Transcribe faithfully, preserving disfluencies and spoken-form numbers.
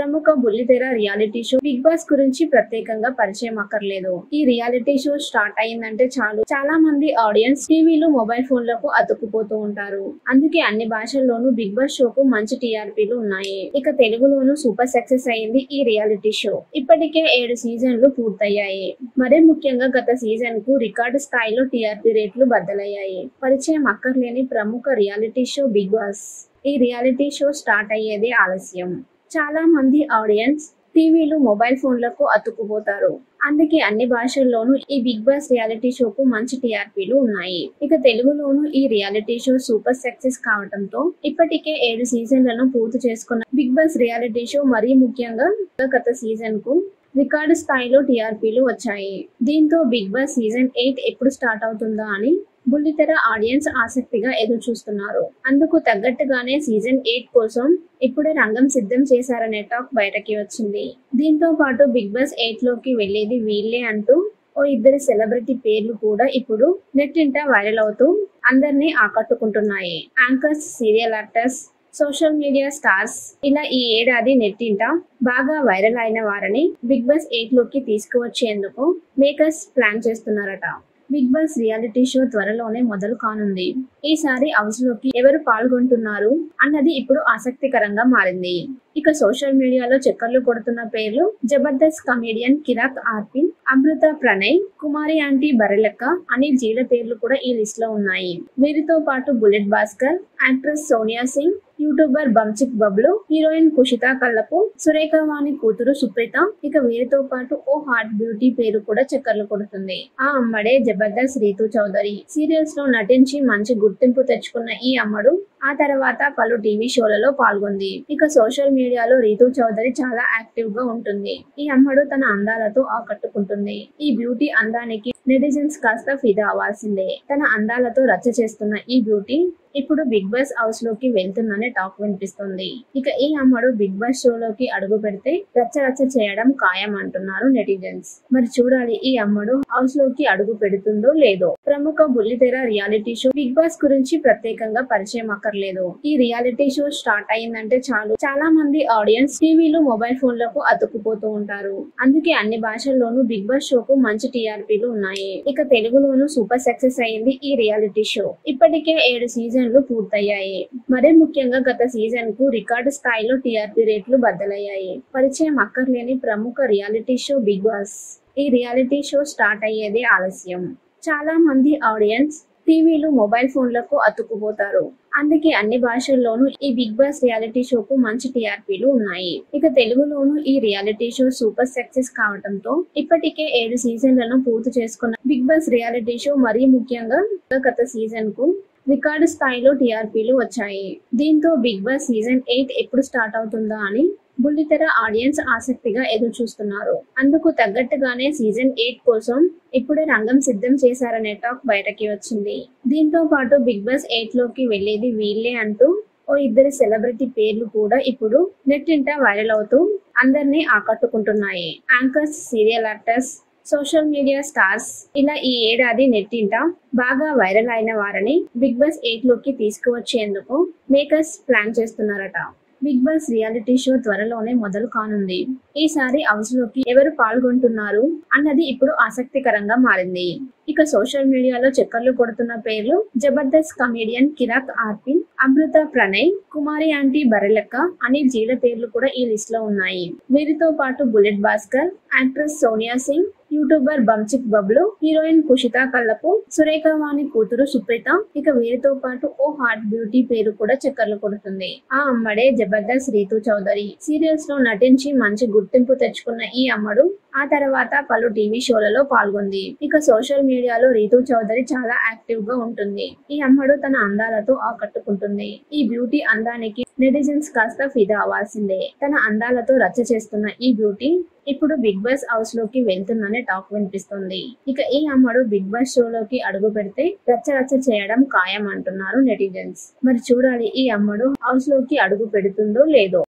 ప్రముఖ బుల్లితెర reality show Bigg boss గురించి ప్రత్యేకంగా పరిచయం అక్కర్లేదు. ఈ రియాలిటీ షో స్టార్ట్ అయిందంటే చాలు చాలా మంది ఆడియన్స్ టీవీలు మొబైల్ ఫోన్లకు అతుక్కుపోతూ ఉంటారు. అందుకే అన్ని భాషల్లోనూ బిగ్ బాస్ షోకు మంచి టీఆర్పీలు ఉన్నాయి. ఇక తెలుగులోనూ సూపర్ సక్సెస్ అయింది ఈ రియాలిటీ షో. ఇప్పటికే ఏడు సీజన్లు పూర్తయ్యాయి. మరీ ముఖ్యంగా గత సీజన్ కు రికార్డు స్థాయిలో టీఆర్పీ రేట్లు బద్దలయ్యాయి. పరిచయం అక్కర్లేని ప్రముఖ రియాలిటీ షో బిగ్ బాస్. ఈ రియాలిటీ షో స్టార్ట్ అయ్యేదే ఆలస్యం. చాలా మంది ఆడియన్స్ టీవీలు మొబైల్ ఫోన్లకు అతుక్కుపోతారు. అందుకే అన్ని భాషల్లోనూ ఈ బిగ్ బాస్ రియాలిటీ షోకు మంచి టీఆర్పీలు ఉన్నాయి. ఇక తెలుగులోనూ ఈ రియాలిటీ షో సూపర్ సక్సెస్ కావడంతో ఇప్పటికే ఏడు సీజన్లను పూర్తి చేసుకున్న బిగ్ బాస్ రియాలిటీ షో మరీ ముఖ్యంగా గత సీజన్ కు రికార్డు స్థాయిలో టీఆర్పీలు వచ్చాయి. దీంతో బిగ్ బాస్ సీజన్ ఎయిట్ ఎప్పుడు స్టార్ట్ అవుతుందా అని బుల్లితెర ఆడియన్స్ ఆసక్తిగా ఎదురు చూస్తున్నారు. అందుకు తగ్గట్టుగానే సీజన్ ఎయిట్ కోసం ఇప్పుడే రంగం సిద్ధం చేశారనే టాక్ బయటకి వచ్చింది. దీంతో పాటు బిగ్ బాస్ ఎయిట్ లోకి వెళ్లేది వీళ్ళే అంటూ ఓ ఇద్దరు సెలబ్రిటీ పేర్లు కూడా ఇప్పుడు నెట్టింట వైరల్ అవుతూ అందరినీ ఆకట్టుకుంటున్నాయి. Anchors, serial actors, social media stars ఇలా ఈ ఏడాది నెట్టింట బాగా వైరల్ అయిన వారిని బిగ్ బాస్ ఎయిట్ లోకి తీసుకువచ్చేందుకు మేకర్స్ ప్లాన్ చేస్తున్నారట. బిగ్ బాస్ రియాలిటీ షో త్వరలోనే మొదలు కానుంది. ఈసారి హౌస్ లోకి ఎవరు పాల్గొంటున్నారు అన్నది ఇప్పుడు ఆసక్తికరంగా మారింది. ఇక సోషల్ మీడియాలో చక్కర్లు కొడుతున్న పేర్లు జబర్దస్త్ కమేడియన్ కిరాక్ ఆర్పిన్, అమృత ప్రణయ్, కుమారి ఆంటీ బర్రెలక్క, అనిల్ జీల పేర్లు కూడా ఈ లిస్ట్ లో ఉన్నాయి. వీరితో పాటు bullet Bhaskar, actress Sonia Singh, YouTuber Bunchik Bablu, heroine Kushitha Kallapu, Surekha Vani కూతురు సుప్రీత, ఇక వీరితో పాటు ఓ హాట్ బ్యూటీ పేరు కూడా చక్కర్లు కొడుతుంది. ఆ అమ్మడే జబర్దస్త్ రీతూ చౌదరి. సీరియల్స్ లో నటించి మంచి గుర్తింపు తెచ్చుకున్న ఈ అమ్మడు ఆ తర్వాత పలు టీవీ షోలలో పాల్గొంది. ఇక సోషల్ మీడియాలో రీతూ చౌదరి చాలా యాక్టివ్ గా ఉంటుంది. ఈ అమ్మడు తన అందాలతో ఆకట్టుకుంటుంది. ఈ బ్యూటీ అందానికి నెటిజన్స్ కాస్త ఫిదా అవ్వాల్సిందే. తన అందాలతో రచ్చ చేస్తున్న ఈ బ్యూటీ ఇప్పుడు బిగ్ బాస్ హౌస్ లోకి వెళ్తుందనే టాక్ వినిపిస్తుంది. ఇక ఈ అమ్మడు బిగ్ బాస్ షోలోకి అడుగు పెడితే రచ్చ రచ్చ చేయడం ఖాయం అంటున్నారు నెటిజన్స్. మరి చూడాలి ఈ అమ్మడు హౌస్ లోకి అడుగు పెడుతుందో లేదో. ప్రముఖ బుల్లితెర రియాలిటీ షో బిగ్ బాస్ గురించి ప్రత్యేకంగా పరిచయం అక్కర్లేదు. ఈ రియాలిటీ షో స్టార్ట్ అయిందంటే చాలు చాలా మంది ఆడియన్స్ టీవీలు మొబైల్ ఫోన్లకు అతుక్కుపోతూ ఉంటారు. అందుకే అన్ని భాషల్లోనూ బిగ్ బాస్ షోకు మంచి టీఆర్పీలు ఉన్నాయి. ఇక తెలుగులోనూ సూపర్ సక్సెస్ అయింది ఈ రియాలిటీ షో. ఇప్పటికే ఏడు సీజన్ పూర్తయ్యాయి. మరీ ముఖ్యంగా గత సీజన్ కు రికార్డు స్థాయిలో టీఆర్పీ రేట్లు బద్దలయ్యాయి. పరిచయం అక్కర్లేని ప్రముఖ రియాలిటీ షో బిగ్ బాస్. ఈ రియాలిటీ షో స్టార్ట్ అయ్యేదే ఆలస్యం. చాలా మంది ఆడియన్స్ టీవీలు మొబైల్ ఫోన్లకు అతుక్కుపోతారు. అందుకే అన్ని భాషల్లోనూ ఈ బిగ్ బాస్ రియాలిటీ షోకు మంచి టీఆర్పీలు ఉన్నాయి. ఇక తెలుగులోనూ ఈ రియాలిటీ షో సూపర్ సక్సెస్ కావడంతో ఇప్పటికే ఏడు సీజన్లను పూర్తి చేసుకున్న బిగ్ బాస్ రియాలిటీ షో మరీ ముఖ్యంగా గత సీజన్ కు రికార్డు స్థాయిలో టీఆర్పీలు వచ్చాయి. దీంతో బిగ్ బాస్ సీజన్ ఎయిట్ ఎప్పుడు స్టార్ట్ అవుతుందా అని బుల్లితెర ఆడియన్స్ ఆసక్తిగా ఎదురు చూస్తున్నారు. అందుకు తగ్గట్టుగానే సీజన్ ఎయిట్ కోసం ఇప్పుడే రంగం సిద్ధం చేశారనే టాక్ బయటకి వచ్చింది. దీంతో పాటు బిగ్ బాస్ ఎయిట్ లోకి వెళ్లేది వీళ్ళే అంటూ ఓ ఇద్దరు సెలబ్రిటీ పేర్లు కూడా ఇప్పుడు నెట్టింట వైరల్ అవుతూ అందరినీ ఆకట్టుకుంటున్నాయి. Anchors, serial actors, social media stars ఇలా ఈ ఏడాది నెట్టింట బాగా వైరల్ అయిన వారిని బిగ్ బాస్ ఎయిట్ లోకి తీసుకువచ్చేందుకు మేకర్స్ ప్లాన్ చేస్తున్నారట. బిగ్ బాస్ రియాలిటీ షో త్వరలోనే మొదలు కానుంది. ఈసారి హౌస్ లోకి ఎవరు పాల్గొంటున్నారు అన్నది ఇప్పుడు ఆసక్తికరంగా మారింది. ఇక సోషల్ మీడియాలో చక్కర్లు కొడుతున్న పేర్లు జబర్దస్త్ కమేడియన్ కిరాక్ ఆర్పిన్, అమృత ప్రణయ్, కుమారి ఆంటీ బర్రెలక్క, అనిల్ జీల పేర్లు కూడా ఈ లిస్ట్ లో ఉన్నాయి. వీరితో పాటు bullet Bhaskar, actress Sonia Singh, YouTuber Bunchik Bablu, heroine Kushitha Kallapu, Surekha Vani కూతురు సుప్రీత, ఇక వీరితో పాటు ఓ హాట్ బ్యూటీ పేరు కూడా చక్కర్లు కొడుతుంది. ఆ అమ్మడే జబర్దస్త్ రీతూ చౌదరి. సీరియల్స్ లో నటించి మంచి గుర్తింపు తెచ్చుకున్న ఈ అమ్మడు ఆ తర్వాత పలు టీవీ షోలలో పాల్గొంది. ఇక సోషల్ మీడియాలో రీతూ చౌదరి చాలా యాక్టివ్ గా ఉంటుంది. ఈ అమ్మడు తన అందాలతో ఆకట్టుకుంటుంది. ఈ బ్యూటీ అందానికి నెటిజన్స్ కాస్త ఫిదా అవ్వాల్సిందే. తన అందాలతో రచ్చ చేస్తున్న ఈ బ్యూటీ ఇప్పుడు బిగ్ బాస్ హౌస్ లోకి వెళ్తుందనే టాక్ వినిపిస్తుంది. ఇక ఈ అమ్మడు బిగ్ బాస్ షోలోకి అడుగు పెడితే రచ్చ రచ్చ చేయడం ఖాయం అంటున్నారు నెటిజన్స్. మరి చూడాలి ఈ అమ్మడు హౌస్ లోకి అడుగు పెడుతుందో లేదో.